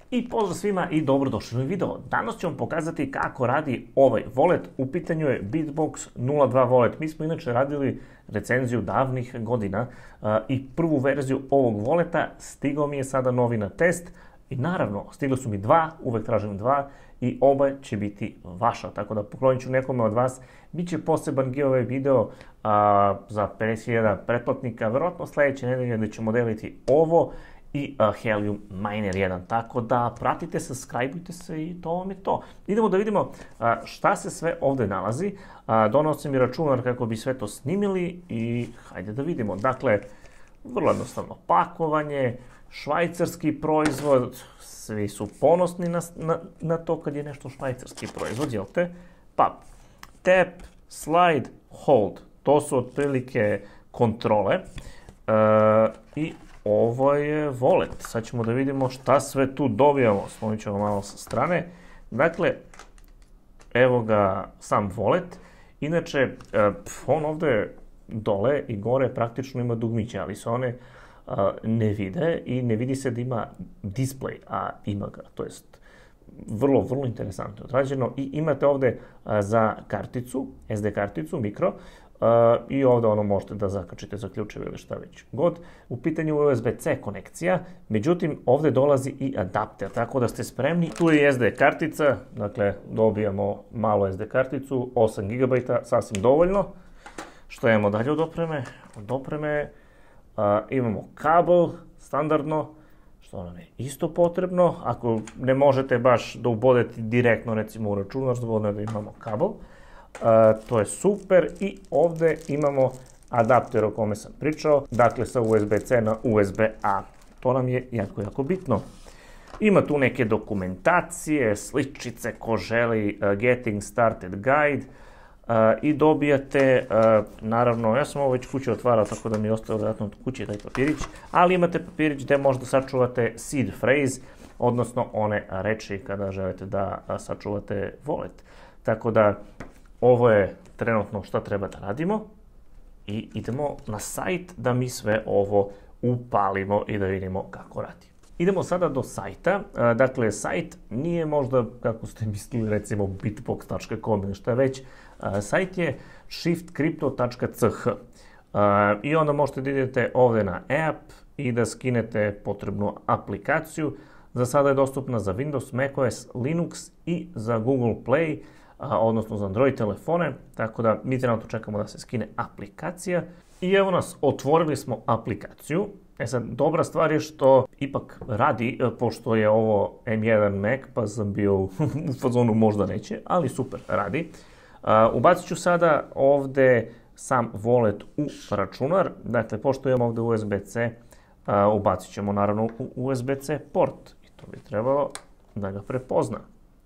I pozdrav svima i dobrodošli u video. Danas ću vam pokazati kako radi ovaj wallet. U pitanju je Bitbox 02 wallet. Mi smo inače radili recenziju davnih godina i prvu verziju ovog walleta. Stigao mi je sada novi na test i naravno stigli su mi dva, uvek tražim dva i oba će biti vaša. Tako da poklonit ću nekome od vas. Biće poseban giveaway video za 50.000 pretplatnika. Verovatno sledeće nedelje da ćemo deliti ovo i Helium Miner 1, tako da pratite, subscribeujte se i to vam je to. Idemo da vidimo šta se sve ovde nalazi. Donao sam i računar kako bi sve to snimili i hajde da vidimo. Dakle, vrlo jednostavno pakovanje, švajcarski proizvod, svi su ponosni na to kad je nešto švajcarski proizvod, jel te? Pa, tap, slide, hold, to su otprilike kontrole i ovo je wallet. Sad ćemo da vidimo šta sve tu dobijamo. Slonit ćemo malo sa strane. Dakle, evo ga sam wallet. Inače, on ovde dole i gore praktično ima dugmiće, ali se one ne vide i ne vidi se da ima display, a ima ga. To jest, vrlo interesantno odrađeno. I imate ovde za karticu, SD karticu, mikro, i ovde ono možete da zakačite za ključeve ili šta već god. U pitanju je USB-C konekcija, međutim ovde dolazi i adapter, tako da ste spremni. Tu je SD kartica, dakle dobijamo malo SD karticu, 8 GB, sasvim dovoljno. Što imamo dalje od opreme? Od opreme imamo kabel, standardno, što nam je isto potrebno. Ako ne možete baš da ubodete direktno recimo u računar, dovoljno je da imamo kabel. To je super i ovde imamo adapter o kome sam pričao, dakle sa USB-C na USB-A. To nam je jako bitno. Ima tu neke dokumentacije, sličice ko želi, Getting Started Guide i dobijate, naravno, ja sam ovo već kuće otvarao tako da mi je ostao vjerojatno od kuće taj papirić, ali imate papirić gde možda sačuvate seed phrase, odnosno one reči kada želite da sačuvate wallet. Tako da ovo je trenutno šta treba da radimo i idemo na sajt da mi sve ovo upalimo i da vidimo kako radi. Idemo sada do sajta. Dakle, sajt nije možda, kako ste mislili, recimo bitbox.com ili šta već. Sajt je shiftcrypto.ch i onda možete da idete ovde na app i da skinete potrebnu aplikaciju. Za sada je dostupna za Windows, macOS, Linux i za Google Play, odnosno za Android telefone, tako da mi trenutno čekamo da se skine aplikacija. I evo nas, otvorili smo aplikaciju. Sad, dobra stvar je što ipak radi, pošto je ovo M1 Mac, pa sam bio u fazonu možda neće, ali super, radi. Ubacit ću sada ovde sam wallet u računar, dakle, pošto imamo ovde USB-C, ubacit ćemo naravno u USB-C port i to bi trebalo da ga prepozna.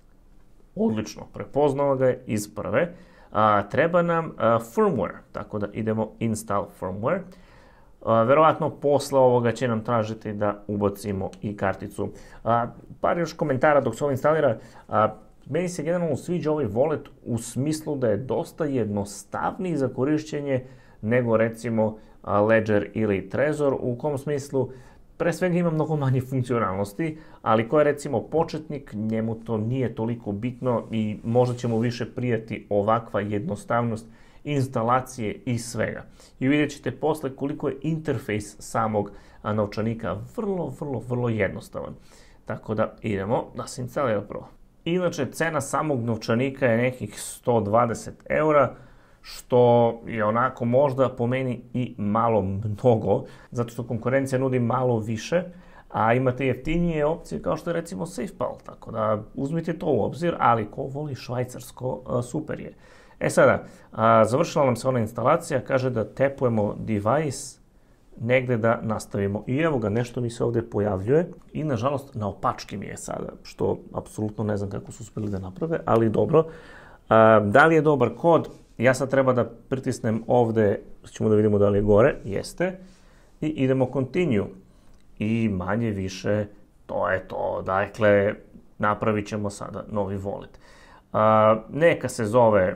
Odlično, prepoznao ga je iz prve. Treba nam firmware, tako da idemo install firmware. Verovatno posle ovoga će nam tražiti da ubacimo i karticu. Par još komentara dok se ovo instalira. Meni se generalno sviđa ovaj wallet u smislu da je dosta jednostavniji za korišćenje nego recimo Ledger ili Trezor, u kom smislu pre svega ima mnogo manje funkcionalnosti, ali ko je recimo početnik, njemu to nije toliko bitno i možda će mu više prijati ovakva jednostavnost instalacije i svega. I vidjet ćete posle koliko je interfejs samog novčanika vrlo jednostavan. Tako da idemo da se instalira prvo. Inače, cena samog novčanika je nekih 120 €, što je onako možda po meni i malo mnogo, zato što konkurencija nudi malo više, a imate jeftinije opcije kao što je recimo SafePal, tako da uzmite to u obzir, ali ko voli švajcarsko, super je. Sada, završila nam se ona instalacija, kaže da tapujemo device, negde da nastavimo. I evo ga, nešto mi se ovde pojavljuje i nažalost naopački mi je sada, što apsolutno ne znam kako su uspeli da naprave, ali dobro. Da li je dobar kod? Ja sad treba da pritisnem ovde, ćemo da vidimo da li je gore, jeste, i idemo continue. I manje više, to je to, dakle, napravit ćemo sada novi wallet. Neka se zove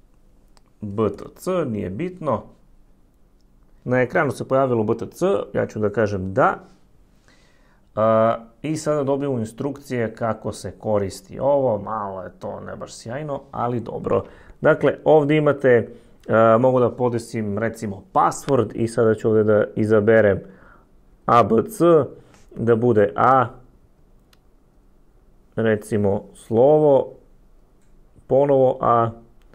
BTC, nije bitno. Na ekranu se pojavilo BTC, ja ću da kažem da. I sada dobijemo instrukcije kako se koristi ovo, malo je to ne baš sjajno, ali dobro. Dakle, ovdje imate, mogu da podesim recimo password i sada ću ovdje da izaberem ABC, da bude A, recimo slovo, ponovo A,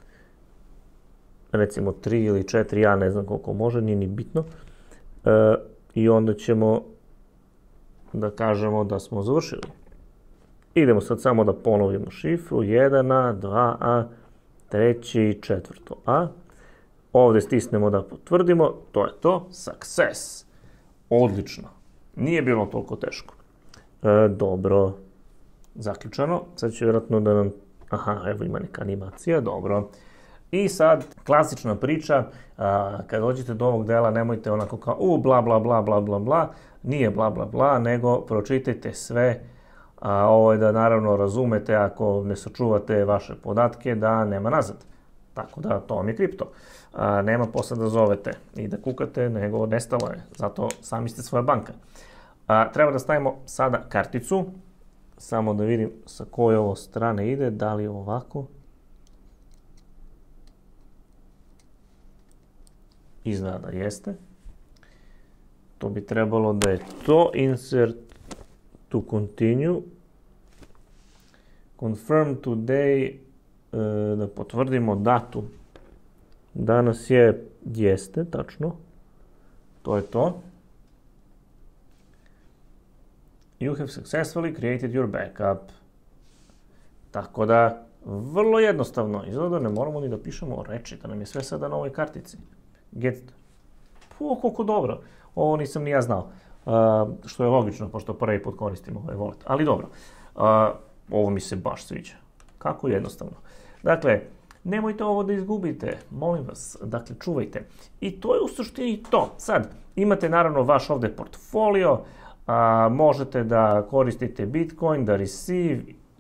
recimo 3 ili 4, ja ne znam koliko može, nije ni bitno. I onda ćemo da kažemo da smo završili. Idemo sad samo da ponovimo šifru, 1A, 2A, 3 i 4A. Ovdje stisnemo da potvrdimo, to je to, success. Odlično, nije bilo toliko teško. Dobro, zaključano, sad će vjerojatno da nam, aha, evo ima neka animacija, dobro. I sad, klasična priča, kad dođete do ovog dela, nemojte onako kao, bla, bla, bla, bla, bla, bla, nije bla, bla, bla, nego pročitajte sve, ovo je da naravno razumete, ako ne sačuvate vaše podatke, da nema nazad. Tako da, to vam je kripto. Nema posle da zovete i da kukate, nego nestalo je, zato sami ste svoja banka. Treba da stavimo sada karticu, samo da vidim sa koje ovo strane ide, da li je ovako. Izgleda da jeste. To bi trebalo da je to. Insert to continue. Confirm today. Da potvrdimo datum. Danas jeste, tačno. To je to. You have successfully created your backup. Tako da, vrlo jednostavno. Izgleda ne moramo ni da pišemo reči, da nam je sve sada na ovoj kartici. Get. Koliko dobro. Ovo nisam ni ja znao. Što je logično, pošto prvi put koristimo ovaj wallet. Ali dobro. Ovo mi se baš sviđa. Kako jednostavno. Dakle, nemojte ovo da izgubite. Molim vas. Dakle, čuvajte. I to je u suštini to. Sad, imate naravno vaš ovdje portfolio. Možete da koristite Bitcoin, da receive,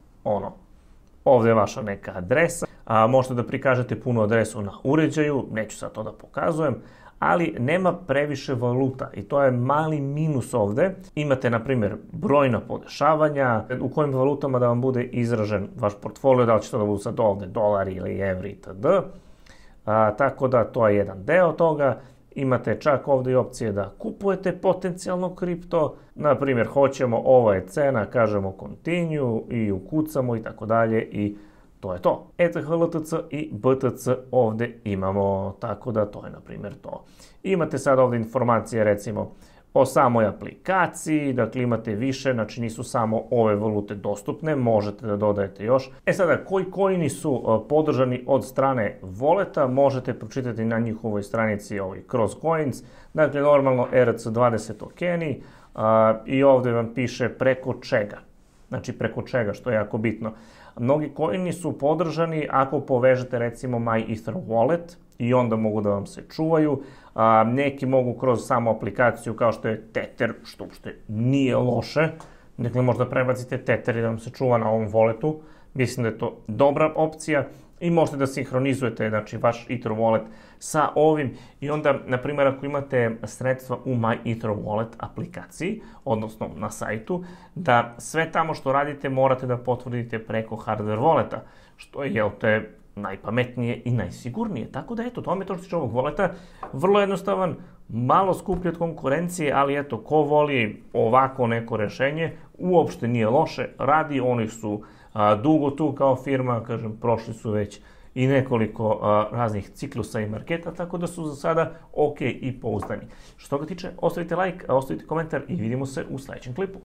ovdje je vaša neka adresa. Možete da prikažete punu adresu na uređaju, neću sad to da pokazujem, ali nema previše valuta i to je mali minus ovdje. Imate, na primjer, brojna podešavanja, u kojim valutama da vam bude izražen vaš portfolio, da li će to da budu sad ovdje dolari ili evri itd. Tako da to je jedan deo toga. Imate čak ovdje i opcije da kupujete potencijalno kripto. Na primjer, hoćemo, ovo je cena, kažemo continue i ukucamo i tako dalje i to je to. ETH, LTC i BTC ovdje imamo, tako da to je na primjer to. Imate sad ovdje informacije recimo o samoj aplikaciji, dakle imate više, znači nisu samo ove valute dostupne, možete da dodajete još. Sada, koji coini su podržani od strane voleta, možete pročitati na njihovoj stranici Cross Coins, dakle normalno ERC20 tokeni i ovdje vam piše preko čega. Znači preko čega, što je jako bitno. Mnogi coini su podržani ako povežete recimo MyEther Wallet i onda mogu da vam se čuvaju. Neki mogu kroz samu aplikaciju kao što je Tether, što uopšte nije loše. Dakle, možda prebacite Tether i da vam se čuva na ovom walletu. Mislim da je to dobra opcija. I možete da sinhronizujete, znači, vaš Ether Wallet sa ovim. I onda, na primjer, ako imate sredstva u MyEther Wallet aplikaciji, odnosno na sajtu, da sve tamo što radite morate da potvrdite preko hardware walleta, što je, jel te, najpametnije i najsigurnije. Tako da, eto, to vam je to što se tiče ovog walleta. Vrlo jednostavan, malo skuplji od konkurencije, ali eto, ko voli ovako neko rešenje, uopšte nije loše, radi, oni su dugo tu kao firma, kažem, prošli su već i nekoliko raznih ciklusa i marketa, tako da su za sada ok i pouzdani. Što ga tiče, ostavite like, ostavite komentar i vidimo se u sljedećem klipu.